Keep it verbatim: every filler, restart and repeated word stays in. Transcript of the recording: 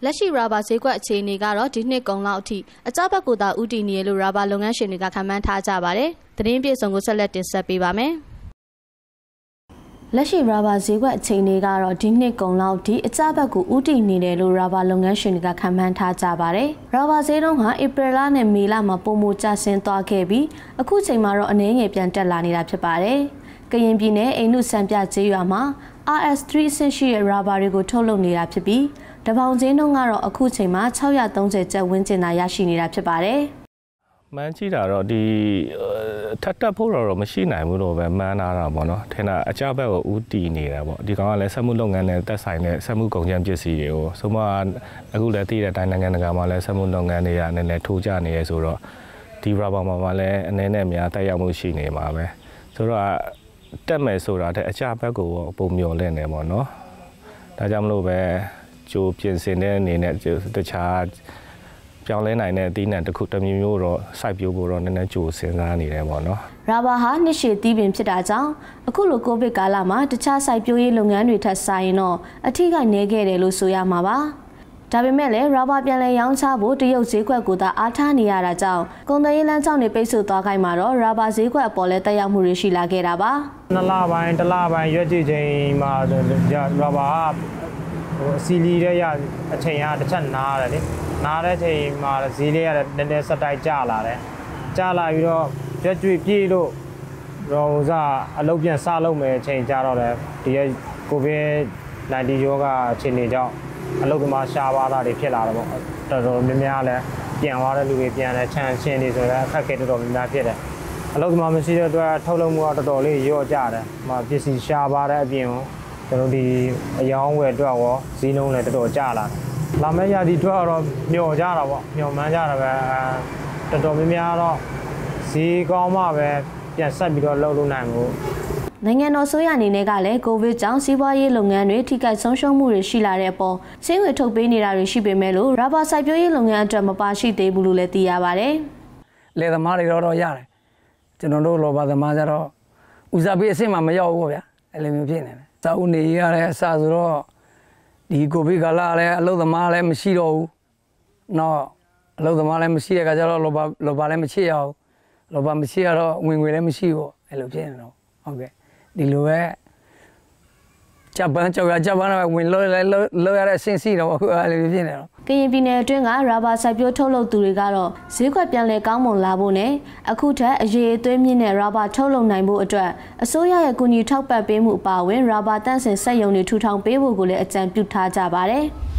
လက်ရှိရာဘာဈေးကွက်အခြေအနေကတော့ဒီနှစ်ကုန်လောက်အထိအကြဘက်ကိုသာဥတည်နေရလို့ရာဘာလုပ်ငန်းရှင်တွေကခန့်မှန်းထားကြပါတယ်။သတင်းပြေဆုံးကိုဆက်လက်တင်ဆက်ပေးပါမယ်။လက်ရှိရာဘာဈေးကွက်အခြေအနေကတော့ဒီနှစ်ကုန်လောက်ဒီအကြဘက်ကိုဥတည်နေတယ်လို့ရာဘာလုပ်ငန်းရှင်တွေကခန့်မှန်းထားကြပါတယ်။ရာဘာဈေးနှုန်းဟာဧပြီလနဲ့မေလမှာပုံမကျဆင်းသွားခဲ့ပြီးအခုချိန်မှာတော့အနည်းငယ်ပြန်တက်လာနေတာဖြစ်ပါတယ်။ကရင်ပြည်နယ်အိမ်နုစံပြကျေးရွာမှာ R S 3 အဆင့်ရှိတဲ့ရာဘာတွေကိုထုတ်လုပ်နေတာဖြစ်ပြီးတပေါင်ချင်းနှုန်းကတော့အခုချိန်မှာ၆၃၀ကျပ်ဝန်းကျင်သာရရှိနေတာဖြစ်ပါတယ်။မှန်းကြည့်တာတော့ဒီထပ်တက်ဖို့တော့မရှိနိုင်ဘူးလို့ပဲမှန်းထားတာပေါ့နော်။ထင်တာအကြဘက်ကိုဥတီနေတာပေါ့။ဒီကောင်ကလည်းစက်မှုလုပ်ငန်းနဲ့သက်ဆိုင်တဲ့စက်မှုကုန်ကျပစ္စည်းတွေကိုဆိုမှအခုလည်းသိတဲ့အတိုင်းနိုင်ငံတကာမှာလည်းစက်မှုလုပ်ငန်းတွေကနည်းနည်းထိုးကျနေရဲဆိုတော့ဒီရာဘာမှာလည်းအနေနဲ့များတက်ရောက်မှုရှိနေမှာပဲ။ဆိုတော့တက်မယ်ဆိုတာတဲ့အကြဘက်ကိုပုံမျော်လင့်နေပေါ့နော်။ဒါကြောင့်မလို့ပဲကျိုးပြင်ဆင်တဲ့အနေနဲ့တခြားပြောင်းလဲနိုင်တဲ့အသီးနှံတစ်ခုတစ်မျိုးမျိုးတော့စိုက်ပျိုးဖို့တော့နည်းနည်းကြိုစဉ်းစားနေတယ်ပေါ့နော်။ရာဘာဟာနှစ်ရှည်သီးပင်ဖြစ်တာကြောင့်အခုလိုကိုဗစ်ကာလမှာတခြားစိုက်ပျိုးရေးလုပ်ငန်းတွေထက်စာရင်တော့အထိခိုက်နည်းခဲ့တယ်လို့ဆိုရမှာပါ။ဒါပေမဲ့လည်းရာဘာပြန်လည်ရောင်းချဖို့တရုတ်ဈေးကွက်ကိုသာအားထားနေရတာကြောင့်ကုန်သွယ်ရေးလမ်းကြောင်းတွေပိတ်ဆို့သွားခိုင်းမှာတော့ရာဘာဈေးကွက်အပေါ်လည်းတက်ရောက်မှုတွေရှိလာခဲ့တာပါ။နှစ်လပိုင်းတစ်လပိုင်းရွက်ကြည့်ချိန်မှာရာဘာဟိုအစီလီတဲ့ရအချိန်ကတစ်ချက်နားတယ်လေနားတဲ့ချိန်မှာဈေးလေးကလည်းနည်းနည်းစတိုက်ကျလာတယ်ကျလာပြီးတော့ရွက်ကြွေပြေးလို့ရောစားအလုပ်ပြန်စလုပ်မယ်အချိန်ကျတော့လေဒီကိုဗစ်-19 ရောဂါအခြေအနေကြောင့်အလုပ်သမားရှားပါးတာတွေဖြစ်လာတော့တော်တော်များများလည်းပြန်သွားတဲ့လူတွေပြန်လဲချမ်းရှင်းနေဆိုတော့အခက်အခဲတော်တော်များများဖြစ်တယ်အလုပ်သမားမရှိတဲ့အတွက်ထုတ်လုပ်မှုကတော်တော်လေးရော့ကျတယ်ဟိုပစ္စည်းရှားပါတဲ့အပြင်ကျွန်တော်ဒီအယောင်းဝယ်အတွက်ရောဈေးနှုန်းလည်းတော်တော်ကျလာတယ်။လာမယ့်ရာသီအတွက်တော့မျှော်ကြတာပေါ့မျှော်မှန်းကြတာပဲတော်တော်များများတော့ဈေးကောင်းမှပဲပြန်ဆက်ပြီးတော့လုပ်လို့နိုင်ဘူး။နိုင်ငံတော်ဆိုရအနေနဲ့ကလည်းကိုဗစ်ကြောင့်စီးပွားရေးလုပ်ငန်းတွေထိခိုက်ဆုံးရှုံးမှုတွေရှိလာတဲ့အပေါ်စိတ်ဝင်ထုတ်ပေးနေတာတွေရှိပေမဲ့လို့ရာဘာစိုက်ပျိုးရေးလုပ်ငန်းအတွက်မပါရှိသေးဘူးလို့လည်းသိရပါတယ်။လယ်သမားတွေတော့ရတယ်။ကျွန်တော်တို့လောဘာသမားကြတော့ဦးစားပေးအဆင့်မှမရောက်ဘူးဗျာ။အဲ့လိုမျိုးဖြစ်နေတယ်။စာအုပ်နေရတဲ့အစားဆိုတော့ဒီကိုဗစ်ကာလလည်းအလုပ်သမားလည်းမရှိတော့ဘူး။နောက်အလုပ်သမားလည်းမရှိတဲ့အခါကျတော့လောဘာလောဘာလည်းမချစ်ရအောင်။လောဘာမချစ်ရတော့ဝင်ငွေလည်းမရှိဘူး။အဲ့လိုဖြစ်နေတော့ဟုတ်ကဲ့ဒီလိုပဲဂျပန်ကြောက်ရဂျပန်ကဝင်လို့လို့ရတဲ့အဆင့်စီတော့အခုအဲ့လိုဖြစ်နေတော့ကရင်ပြည်နယ်အတွင်းကရာဘာစိုက်ပျိုးထုတ်လုပ်သူတွေကတော့ဈေးကွက်ပြန်လည်ကောင်းမွန်လာဖို့နဲ့အခုထက်အရေးအသွေးမြင့်တဲ့ရာဘာထုတ်လုပ်နိုင်ဖို့အတွက်အစိုးရရဲ့ကူညီထောက်ပံ့ပေးမှုအပါအဝင်ရာဘာတန့်စင်စက်ရုံတွေထူထောင်ပေးဖို့ကိုလည်းအကြံပြုထားကြပါတယ်။